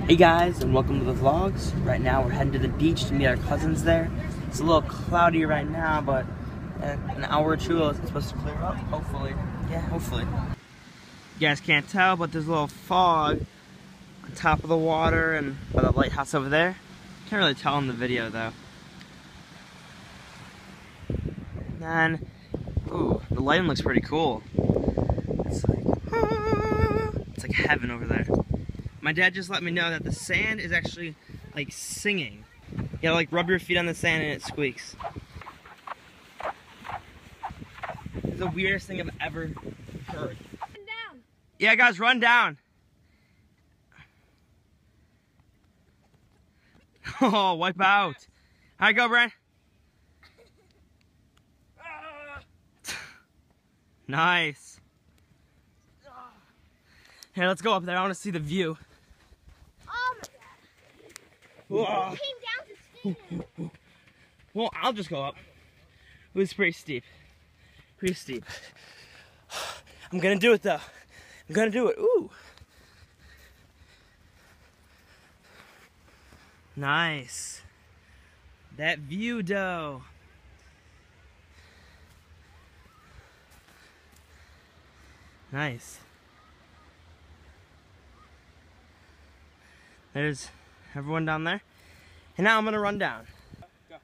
Hey guys, and welcome to the vlogs. Right now we're heading to the beach to meet our cousins there. It's a little cloudy right now, but in an hour or two it's supposed to clear up, hopefully. Yeah, hopefully. You guys can't tell, but there's a little fog on top of the water and by the lighthouse over there. Can't really tell in the video though. And then, ooh, the lighting looks pretty cool. It's like heaven over there. My dad just let me know that the sand is actually like singing. You gotta like rub your feet on the sand and it squeaks. It's the weirdest thing I've ever heard. Run down. Yeah, guys, run down. Oh, wipe out. All right, go, Brian. Nice. Here, let's go up there. I want to see the view. Whoa. Came down to stand. Well, I'll just go up. It was pretty steep. Pretty steep. I'm gonna do it though. I'm gonna do it. Ooh. Nice. That view though. Nice. There's everyone down there. And now I'm gonna run down. Go.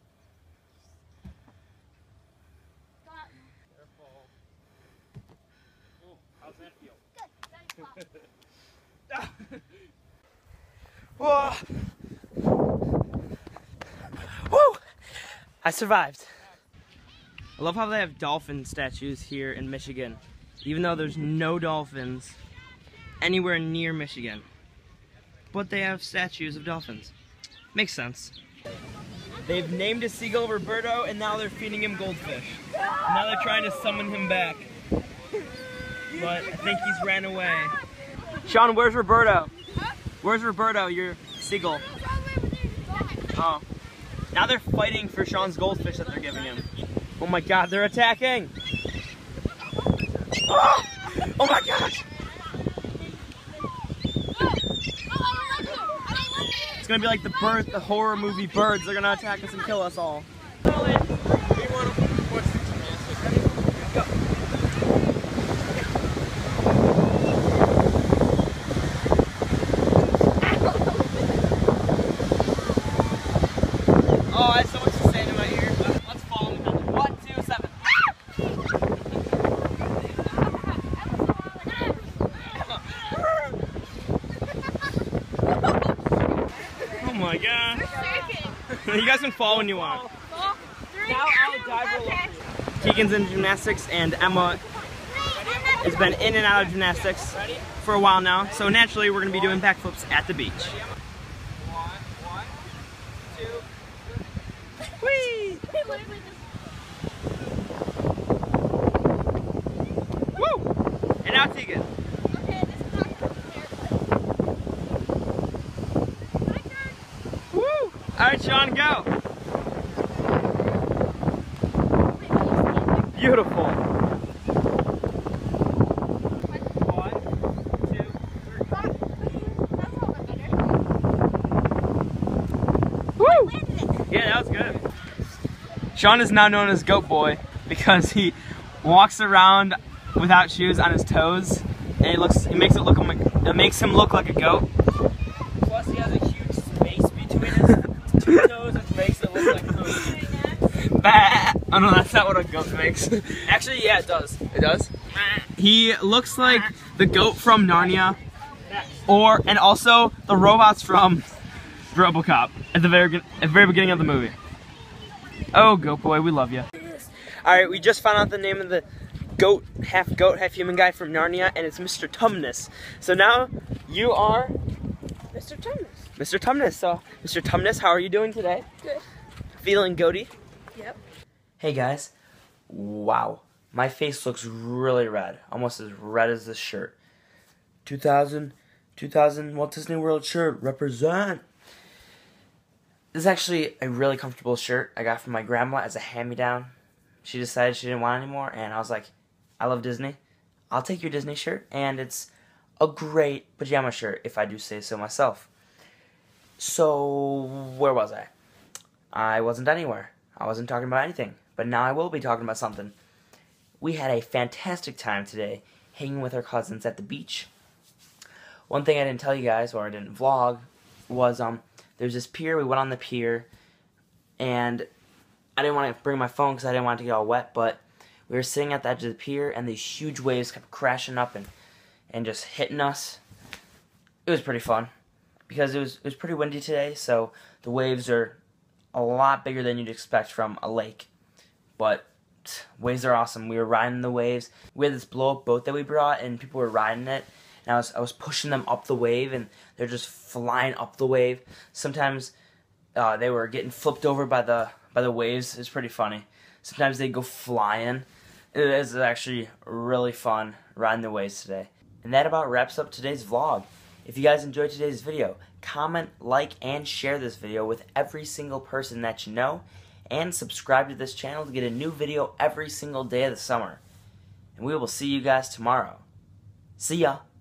Careful. Oh, how's that feel? Good. Whoa. Woo! I survived. I love how they have dolphin statues here in Michigan, even though there's no dolphins anywhere near Michigan. But they have statues of dolphins. Makes sense. They've named a seagull Roberto, and now they're feeding him goldfish. And now they're trying to summon him back. But I think he's ran away. Sean, where's Roberto? Where's Roberto, your seagull? Oh. Now they're fighting for Sean's goldfish that they're giving him. Oh my god, they're attacking! Oh, oh my gosh! It's gonna be like the horror movie Birds. They're gonna attack us and kill us all. Oh, I have so much to say in my ear. Let's follow them. 1, 2, 7. Oh my god. You guys can fall when you want. Now I'll dive roll over you. Keegan's in gymnastics and Emma has been in and out of gymnastics for a while now. So naturally we're going to be doing backflips at the beach. 1, 2. Whee! Woo! And now Tegan. Woo! Alright, Sean, go! Beautiful. 1, 2, 3. Woo! Yeah, that was good. Sean is now known as Goat Boy because he walks around without shoes on his toes, and it makes him look like a goat. Plus, he has a huge space between his two toes, which makes it look like poop. Bah! Oh no, that's not what a goat makes. Actually, yeah, it does. It does? He looks like the goat from Narnia, and also the robots from RoboCop at the very beginning of the movie. Oh, Goat Boy, we love you. Alright, we just found out the name of the half goat, half human guy from Narnia, and it's Mr. Tumnus. So now, you are Mr. Tumnus. Mr. Tumnus. So, Mr. Tumnus, how are you doing today? Good. Feeling goaty? Yep. Hey guys. Wow. My face looks really red. Almost as red as this shirt. 2000 Walt Disney World shirt. Represent. This is actually a really comfortable shirt I got from my grandma as a hand-me-down. She decided she didn't want it anymore, and I was like, I love Disney. I'll take your Disney shirt, and it's a great pajama shirt, if I do say so myself. So, where was I? I wasn't anywhere. I wasn't talking about anything. But now I will be talking about something. We had a fantastic time today hanging with our cousins at the beach. One thing I didn't tell you guys, or I didn't vlog, was there's this pier. We went on the pier, and I didn't want to bring my phone because I didn't want it to get all wet, but we were sitting at the edge of the pier, and these huge waves kept crashing up and just hitting us. It was pretty fun because it was pretty windy today, so the waves are a lot bigger than you'd expect from a lake. But waves are awesome. We were riding the waves. We had this blow-up boat that we brought, and people were riding it. And I was pushing them up the wave, and they're just flying up the wave. Sometimes they were getting flipped over by the waves. It's pretty funny. Sometimes they go flying. It is actually really fun riding the waves today. And that about wraps up today's vlog. If you guys enjoyed today's video, comment, like, and share this video with every single person that you know, and subscribe to this channel to get a new video every single day of the summer. And we will see you guys tomorrow. See ya!